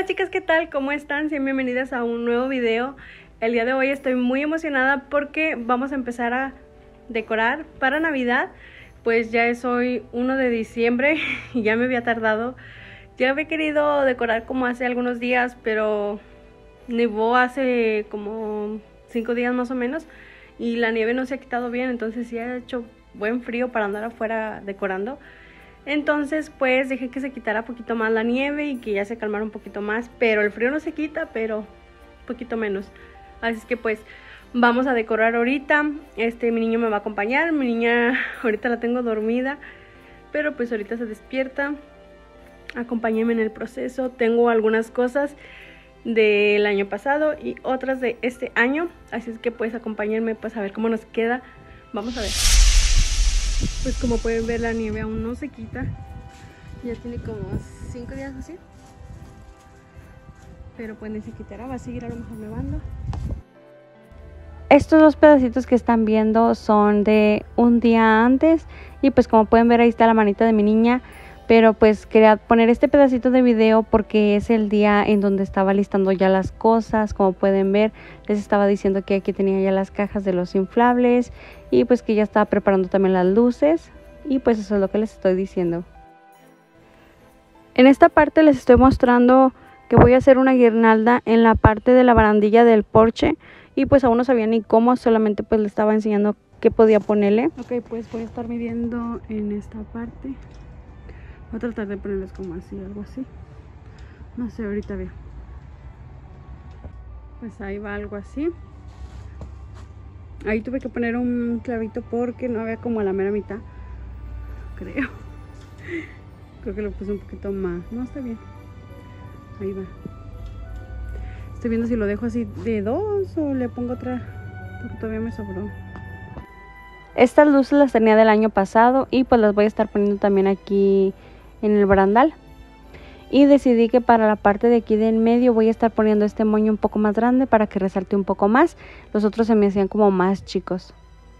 chicas, ¿qué tal? ¿Cómo están? Sean bienvenidas a un nuevo video. El día de hoy estoy muy emocionada porque vamos a empezar a decorar para Navidad. Pues ya es hoy 1 de diciembre y ya me había tardado. Ya había querido decorar como hace algunos días, pero nevó hace como 5 días más o menos y la nieve no se ha quitado bien, entonces sí ha hecho buen frío para andar afuera decorando. Entonces pues dejé que se quitara un poquito más la nieve y que ya se calmara un poquito más, pero el frío no se quita, pero un poquito menos. Así es que pues vamos a decorar ahorita. Mi niño me va a acompañar. Mi niña ahorita la tengo dormida, pero pues ahorita se despierta. Acompáñenme en el proceso. Tengo algunas cosas del año pasado y otras de este año, así es que pues acompáñenme pues a ver cómo nos queda. Vamos a ver. Pues como pueden ver, la nieve aún no se quita. Ya tiene como 5 días así, pero pues ni se quitará, va a seguir a lo mejor nevando. Estos dos pedacitos que están viendo son de un día antes y pues como pueden ver ahí está la manita de mi niña, pero pues quería poner este pedacito de video porque es el día en donde estaba listando ya las cosas. Como pueden ver, les estaba diciendo que aquí tenía ya las cajas de los inflables y pues que ya estaba preparando también las luces, y pues eso es lo que les estoy diciendo. En esta parte les estoy mostrando que voy a hacer una guirnalda en la parte de la barandilla del porche y pues aún no sabía ni cómo, solamente pues le estaba enseñando qué podía ponerle. Ok, pues voy a estar midiendo en esta parte. Voy a tratar de ponerles como así, algo así. No sé, ahorita veo. Pues ahí va algo así. Ahí tuve que poner un clavito porque no había como a la mera mitad, creo. Creo que lo puse un poquito más. No, está bien. Ahí va. Estoy viendo si lo dejo así de 2 o le pongo otra, porque todavía me sobró. Estas luces las tenía del año pasado y pues las voy a estar poniendo también aquí en el barandal. Y decidí que para la parte de aquí de en medio voy a estar poniendo este moño un poco más grande para que resalte un poco más. Los otros se me hacían como más chicos.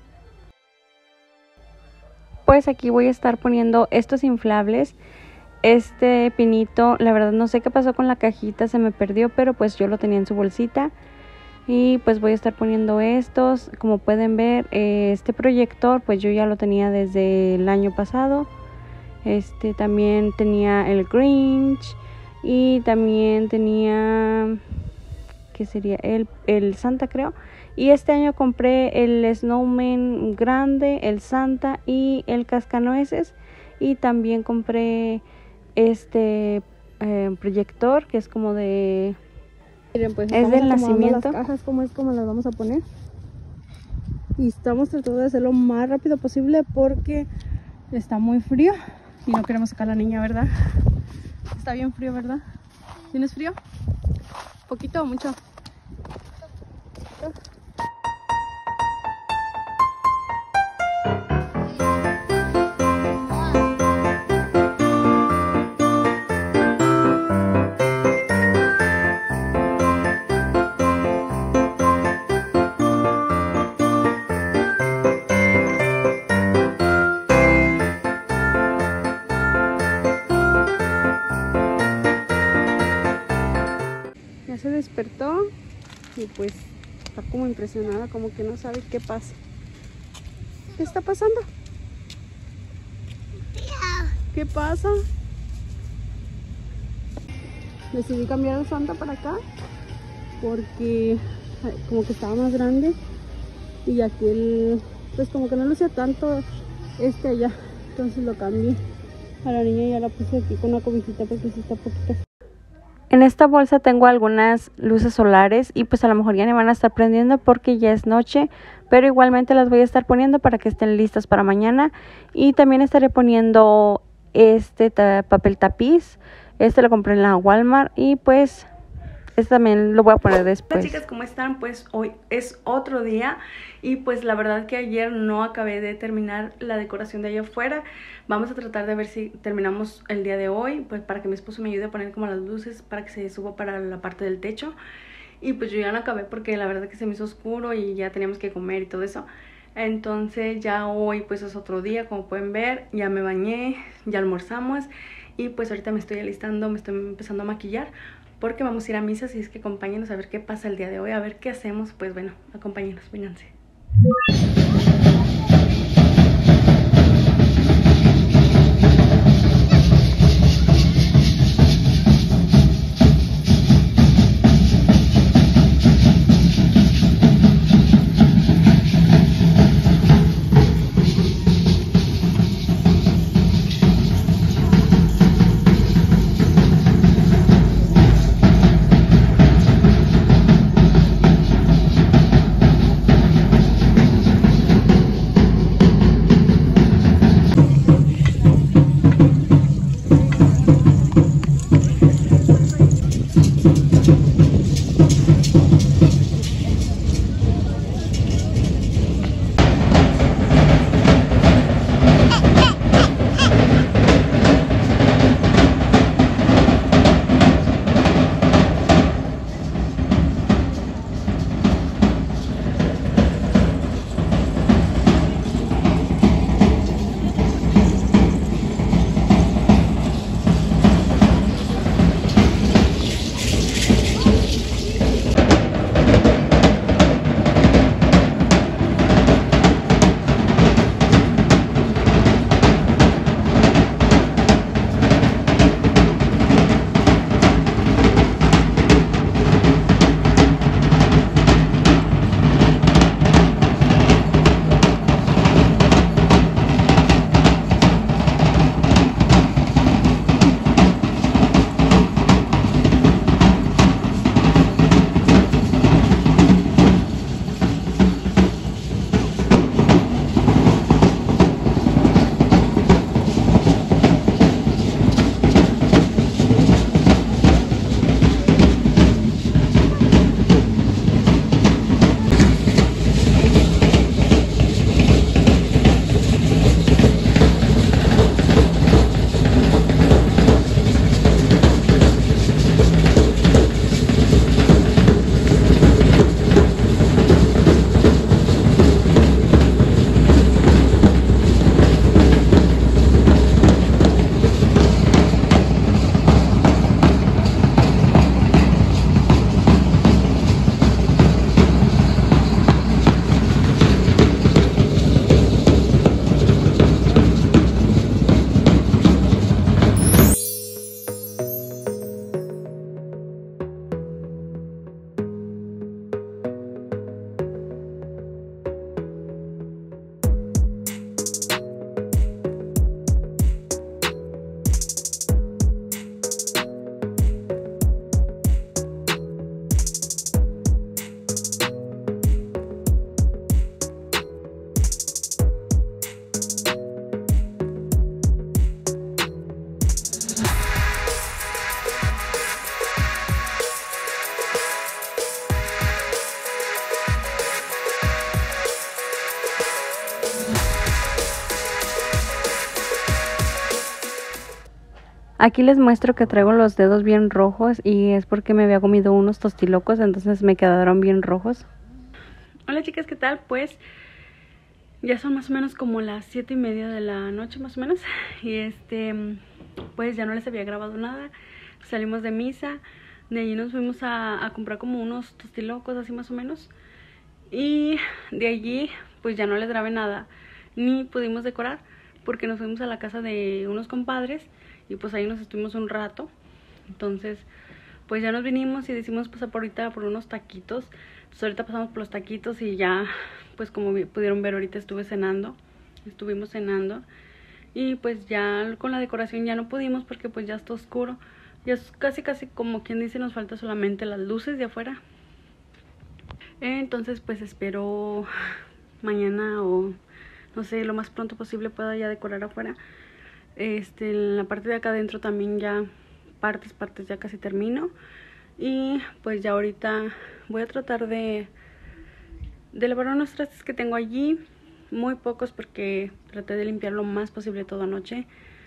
Pues aquí voy a estar poniendo estos inflables. Este pinito, la verdad no sé qué pasó con la cajita, se me perdió, pero pues yo lo tenía en su bolsita. Y pues voy a estar poniendo estos. Como pueden ver, este proyector pues yo ya lo tenía desde el año pasado. También tenía el Grinch y también tenía, ¿qué sería? El Santa, creo. Y este año compré el Snowman grande, el Santa y el Cascanueces. Y también compré este proyector que es como de... Miren, pues es del nacimiento. Las cajas como las vamos a poner. Y estamos tratando de hacerlo lo más rápido posible porque está muy frío. Y no queremos sacar a la niña, ¿verdad? Está bien frío, ¿verdad? ¿Tienes frío? ¿Poquito o mucho? Se despertó y pues está como impresionada, como que no sabe qué pasa. ¿Qué está pasando? ¿Qué pasa? Decidí cambiar el Santa para acá porque como que estaba más grande y aquel pues como que no lucía tanto allá, entonces lo cambié. A la niña ya la puse aquí con una cobijita porque sí está poquito. En esta bolsa tengo algunas luces solares y pues a lo mejor ya me van a estar prendiendo porque ya es noche, pero igualmente las voy a estar poniendo para que estén listas para mañana. Y también estaré poniendo papel tapiz. Lo compré en la Walmart y pues este también lo voy a poner después. Hola chicas, ¿cómo están? Pues hoy es otro día y pues la verdad que ayer no acabé de terminar la decoración de allá afuera. Vamos a tratar de ver si terminamos el día de hoy, pues para que mi esposo me ayude a poner como las luces para que se suba para la parte del techo. Y pues yo ya no acabé porque la verdad que se me hizo oscuro y ya teníamos que comer y todo eso. Entonces ya hoy pues es otro día, como pueden ver, ya me bañé, ya almorzamos y pues ahorita me estoy alistando, me estoy empezando a maquillar porque vamos a ir a misa, así es que acompáñenos a ver qué pasa el día de hoy, a ver qué hacemos. Pues bueno, acompáñenos, vénganse. Aquí les muestro que traigo los dedos bien rojos y es porque me había comido unos tostilocos, entonces me quedaron bien rojos. Hola chicas, ¿qué tal? Pues ya son más o menos como las 7:30 de la noche más o menos. Y pues ya no les había grabado nada. Salimos de misa, de allí nos fuimos a comprar como unos tostilocos así más o menos. Y de allí pues ya no les grabé nada, ni pudimos decorar porque nos fuimos a la casa de unos compadres y pues ahí nos estuvimos un rato. Entonces pues ya nos vinimos y decimos pues ahorita por unos taquitos. Entonces ahorita pasamos por los taquitos y ya pues como pudieron ver ahorita estuvimos cenando. Y pues ya con la decoración ya no pudimos porque pues ya está oscuro. Ya es casi como quien dice, nos falta solamente las luces de afuera. Entonces pues espero mañana o no sé, lo más pronto posible pueda ya decorar afuera. En la parte de acá adentro también ya partes ya casi termino. Y pues ya ahorita voy a tratar de lavar unos trastes que tengo allí, muy pocos porque traté de limpiar lo más posible toda noche.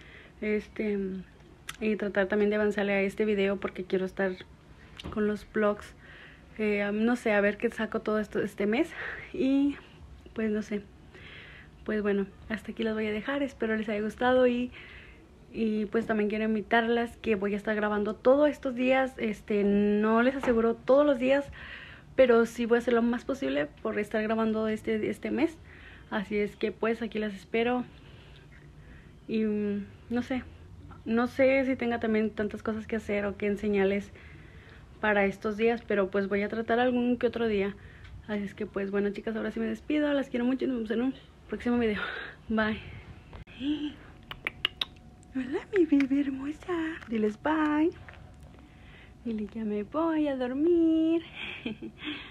Y tratar también de avanzarle a este video porque quiero estar con los vlogs, no sé, a ver qué saco todo esto este mes. Y pues no sé, pues bueno, hasta aquí las voy a dejar. Espero les haya gustado y Y pues también quiero invitarlas que voy a estar grabando todos estos días. No les aseguro todos los días, pero sí voy a hacer lo más posible por estar grabando este mes. Así es que pues aquí las espero. Y no sé si tenga también tantas cosas que hacer o que enseñarles para estos días, pero pues voy a tratar algún que otro día. Así es que pues bueno, chicas, ahora sí me despido. Las quiero mucho y nos vemos en un próximo video. Bye. Hola, mi bebé hermosa. Diles bye. Dile, ya me voy a dormir.